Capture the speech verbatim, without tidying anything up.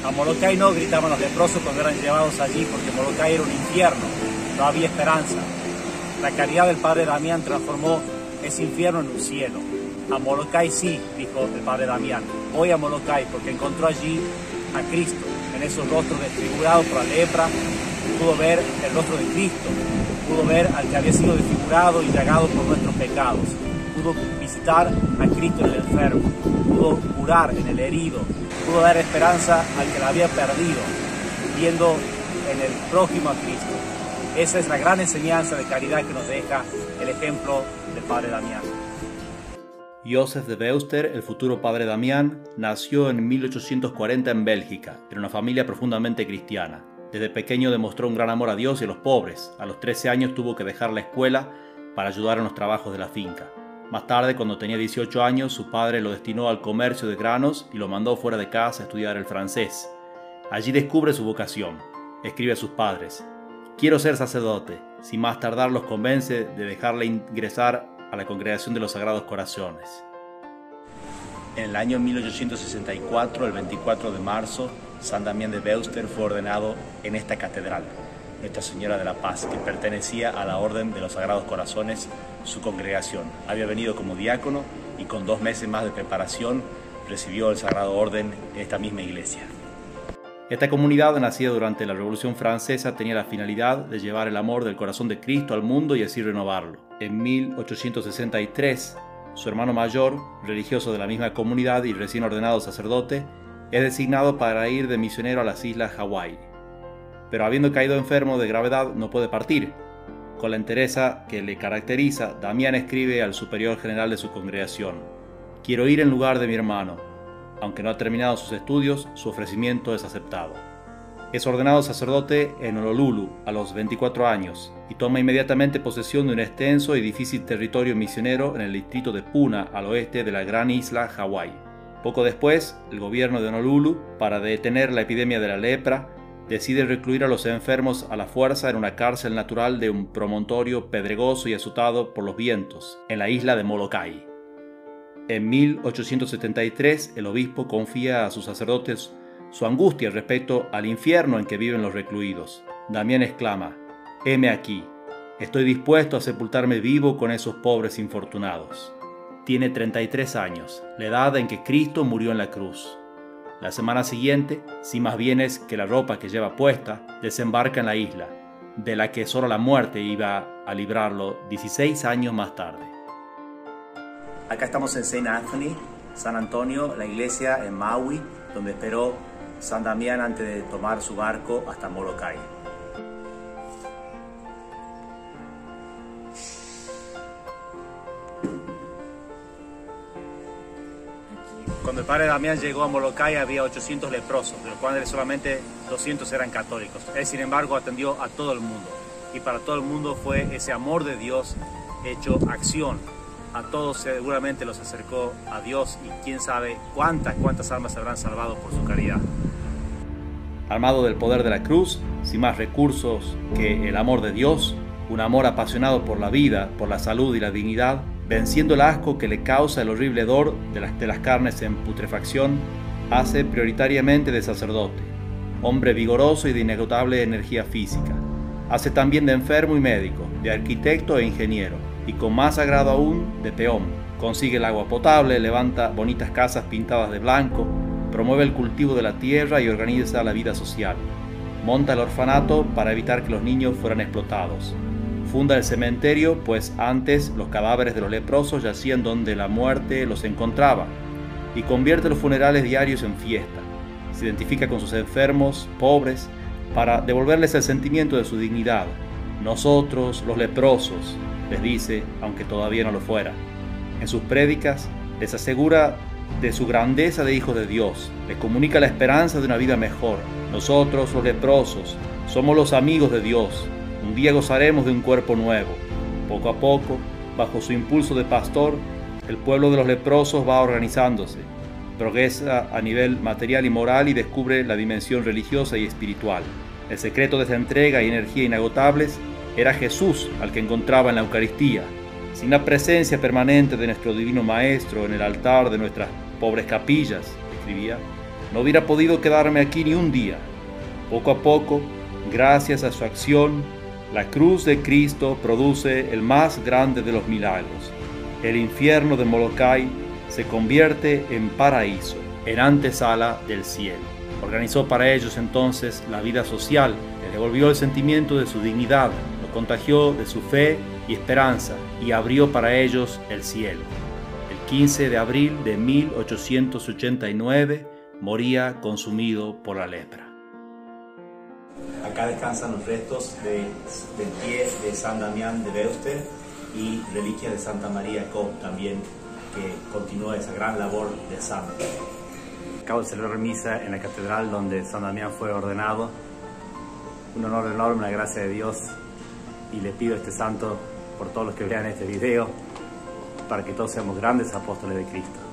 A Molokai no, gritaban los leprosos cuando eran llevados allí, porque Molokai era un infierno, no había esperanza. La caridad del padre Damián transformó ese infierno en un cielo. A Molokai sí, dijo el padre Damián, voy a Molokai porque encontró allí a Cristo, en esos rostros desfigurados por la lepra, pudo ver el rostro de Cristo, pudo ver al que había sido desfigurado y llagado por nuestros pecados, pudo visitar a Cristo en el enfermo, pudo curar en el herido, pudo dar esperanza al que la había perdido, viendo en el prójimo a Cristo. Esa es la gran enseñanza de caridad que nos deja el ejemplo del padre Damián. Joseph de Veuster, el futuro padre Damián, nació en mil ochocientos cuarenta en Bélgica, en una familia profundamente cristiana. Desde pequeño demostró un gran amor a Dios y a los pobres. A los trece años tuvo que dejar la escuela para ayudar en los trabajos de la finca. Más tarde, cuando tenía dieciocho años, su padre lo destinó al comercio de granos y lo mandó fuera de casa a estudiar el francés. Allí descubre su vocación. Escribe a sus padres: «Quiero ser sacerdote», sin más tardar los convence de dejarle ingresar a la Congregación de los Sagrados Corazones. En el año mil ochocientos sesenta y cuatro, el veinticuatro de marzo, San Damián de Veuster fue ordenado en esta catedral, Nuestra Señora de la Paz, que pertenecía a la Orden de los Sagrados Corazones, su congregación. Había venido como diácono y con dos meses más de preparación recibió el Sagrado Orden en esta misma iglesia. Esta comunidad, nacida durante la Revolución Francesa, tenía la finalidad de llevar el amor del corazón de Cristo al mundo y así renovarlo. En mil ochocientos sesenta y tres, su hermano mayor, religioso de la misma comunidad y recién ordenado sacerdote, es designado para ir de misionero a las islas Hawái. Pero habiendo caído enfermo de gravedad, no puede partir. Con la entereza que le caracteriza, Damián escribe al superior general de su congregación: «Quiero ir en lugar de mi hermano». Aunque no ha terminado sus estudios, su ofrecimiento es aceptado. Es ordenado sacerdote en Honolulu a los veinticuatro años y toma inmediatamente posesión de un extenso y difícil territorio misionero en el distrito de Puna, al oeste de la gran isla Hawái. Poco después, el gobierno de Honolulu, para detener la epidemia de la lepra, decide recluir a los enfermos a la fuerza en una cárcel natural de un promontorio pedregoso y azotado por los vientos, en la isla de Molokai. En mil ochocientos setenta y tres, el obispo confía a sus sacerdotes su angustia respecto al infierno en que viven los recluidos. Damián exclama: «Heme aquí, estoy dispuesto a sepultarme vivo con esos pobres infortunados». Tiene treinta y tres años, la edad en que Cristo murió en la cruz. La semana siguiente, sin más bienes que la ropa que lleva puesta, desembarca en la isla, de la que solo la muerte iba a librarlo dieciséis años más tarde. Acá estamos en Saint Anthony, San Antonio, la iglesia en Maui, donde esperó San Damián antes de tomar su barco hasta Molokai. Cuando el padre Damián llegó a Molokai había ochocientos leprosos, de los cuales solamente doscientos eran católicos. Él, sin embargo, atendió a todo el mundo, y para todo el mundo fue ese amor de Dios hecho acción. A todos seguramente los acercó a Dios y quién sabe cuántas, cuántas almas se habrán salvado por su caridad. Armado del poder de la cruz, sin más recursos que el amor de Dios, un amor apasionado por la vida, por la salud y la dignidad, venciendo el asco que le causa el horrible hedor de las, de las carnes en putrefacción, hace prioritariamente de sacerdote, hombre vigoroso y de inagotable energía física. Hace también de enfermo y médico, de arquitecto e ingeniero, y con más agrado aún, de peón. Consigue el agua potable, levanta bonitas casas pintadas de blanco, promueve el cultivo de la tierra y organiza la vida social. Monta el orfanato para evitar que los niños fueran explotados. Funda el cementerio, pues antes los cadáveres de los leprosos yacían donde la muerte los encontraba, y convierte los funerales diarios en fiesta. Se identifica con sus enfermos, pobres, para devolverles el sentimiento de su dignidad. Nosotros, los leprosos, les dice, aunque todavía no lo fuera. En sus prédicas les asegura de su grandeza de hijos de Dios, les comunica la esperanza de una vida mejor. Nosotros, los leprosos, somos los amigos de Dios. Un día gozaremos de un cuerpo nuevo. Poco a poco, bajo su impulso de pastor, el pueblo de los leprosos va organizándose, progresa a nivel material y moral y descubre la dimensión religiosa y espiritual. El secreto de esa entrega y energía inagotables era Jesús, al que encontraba en la Eucaristía. Sin la presencia permanente de nuestro Divino Maestro en el altar de nuestras pobres capillas, escribía, no hubiera podido quedarme aquí ni un día. Poco a poco, gracias a su acción, la cruz de Cristo produce el más grande de los milagros. El infierno de Molokai se convierte en paraíso, en antesala del cielo. Organizó para ellos entonces la vida social, les devolvió el sentimiento de su dignidad, los contagió de su fe y esperanza y abrió para ellos el cielo. El quince de abril de mil ochocientos ochenta y nueve moría consumido por la lepra. Acá descansan los restos de, del pie de San Damián de Veuster y reliquias de Santa María Cobb también, que continúa esa gran labor de santo. Acabo de celebrar misa en la catedral donde San Damián fue ordenado. Un honor enorme, la gracia de Dios, y le pido a este santo por todos los que vean este video, para que todos seamos grandes apóstoles de Cristo.